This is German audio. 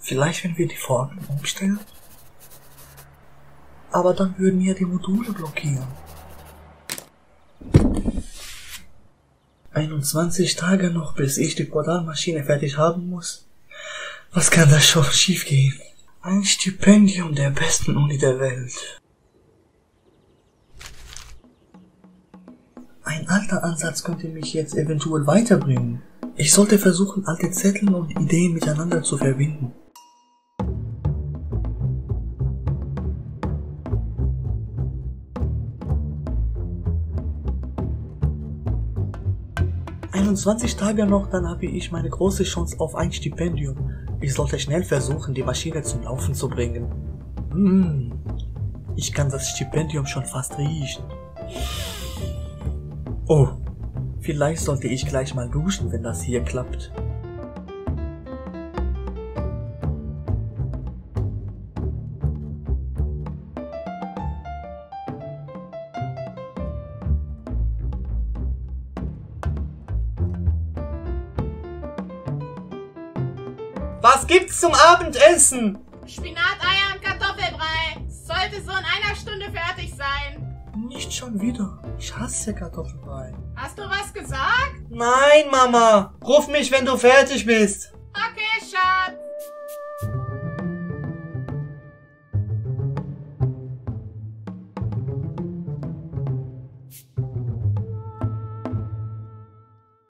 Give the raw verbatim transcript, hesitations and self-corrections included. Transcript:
Vielleicht, wenn wir die Formeln umstellen? Aber dann würden ja die Module blockieren. einundzwanzig Tage noch, bis ich die Portalmaschine fertig haben muss. Was kann da schon schiefgehen? Ein Stipendium der besten Uni der Welt. Ein alter Ansatz könnte mich jetzt eventuell weiterbringen. Ich sollte versuchen, alte Zettel und Ideen miteinander zu verbinden. einundzwanzig Tage noch, dann habe ich meine große Chance auf ein Stipendium. Ich sollte schnell versuchen, die Maschine zum Laufen zu bringen. Hm, ich kann das Stipendium schon fast riechen. Oh, vielleicht sollte ich gleich mal duschen, wenn das hier klappt. Was gibt's zum Abendessen? Spinat, Eier und Kartoffelbrei. Sollte so in einer Stunde fertig sein. Nicht schon wieder. Ich hasse Kartoffelbrei. Hast du was gesagt? Nein, Mama. Ruf mich, wenn du fertig bist.